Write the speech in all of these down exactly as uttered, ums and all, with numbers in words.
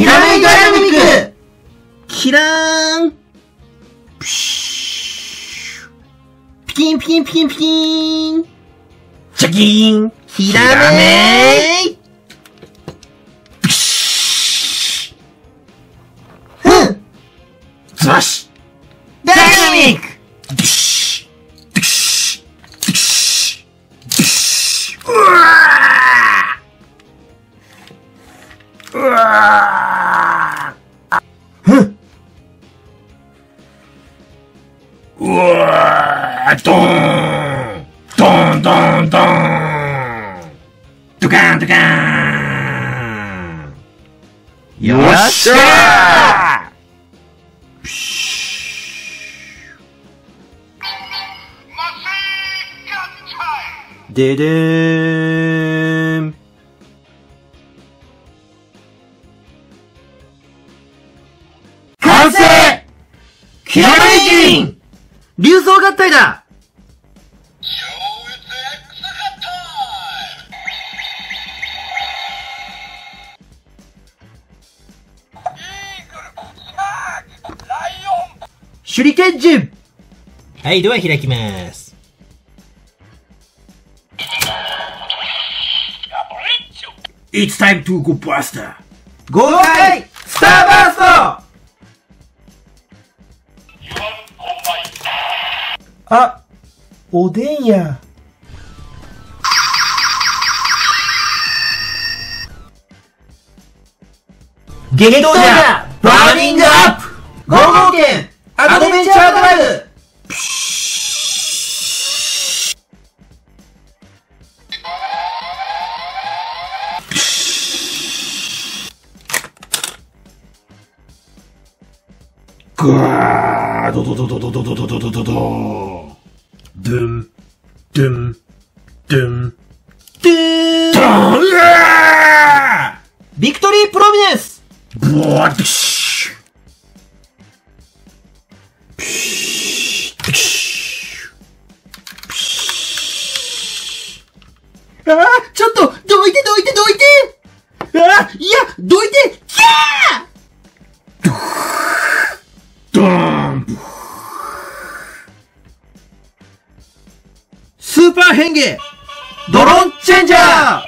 ひらめいダイナミックキラーンピシュピキンピキンピキンピキンチャキーンひらめいピシふんズバシダイナミックピシピシピシピシうわーうわふんーうわードーンドーンドーンドーンドカーンドカーンよっしゃーピシででーん。 完成ひらめいキン流装合体だ手裏剣銃はい、ドア開きます。 It's time to go buster! 豪快スターバーストあ、おでんや。 激闘じゃバーニングアップゴーゴー剣アドベンチャードライブぐわードドドドドドドドドドドドドゥン、ドゥン、ドゥン、 トゥーンドーンうわビクトリープロミネンスーブワーディッシュピシッピシッピシああちょっとどいてどいてどいてああいやどいてキャードーンスーパー変化ドロンチェンジャー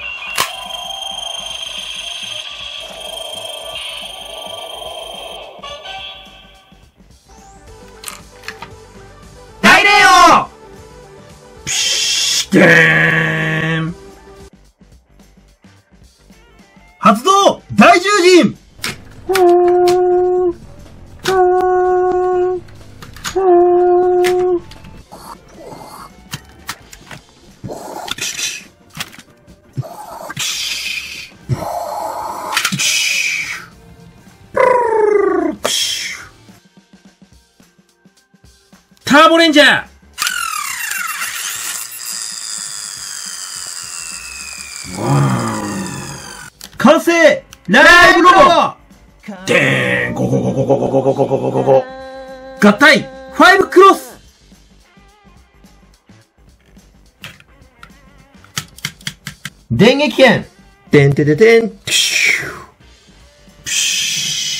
大霊王ピシッでーん発動大獣人ターボレンジャー完成ライブロボでーんゴゴゴゴゴゴゴゴゴゴゴゴゴ合体ファイブクロス電撃剣てんてててんピシュピシ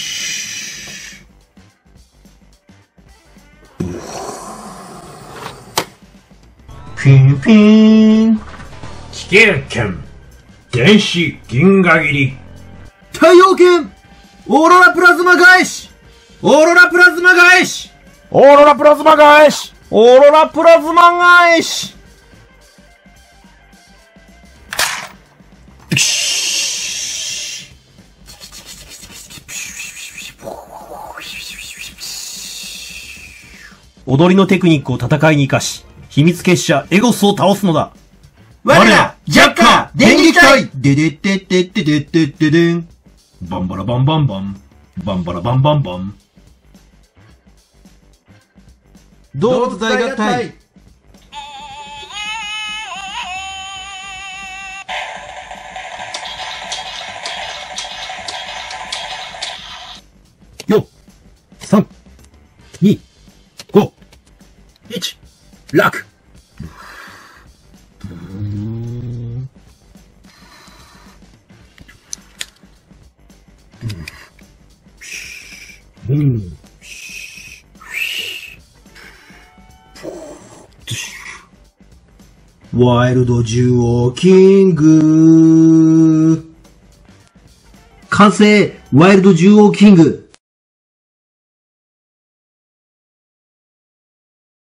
ピンピン危険剣電子銀河切り太陽剣オーロラプラズマ返しオーロラプラズマ返しオーロラプラズマ返しオーロラプラズマ返し踊りのテクニックを戦いに生かし、秘密結社エゴスを倒すのだ。 我らジャッカー電撃隊ででってってってでってってでんバンバラバンバンバンバンバラバンバンバン動物大合体よん、さん、に、ご、いち、楽うん。ワイルド獣王キング。完成ワイルド獣王キング。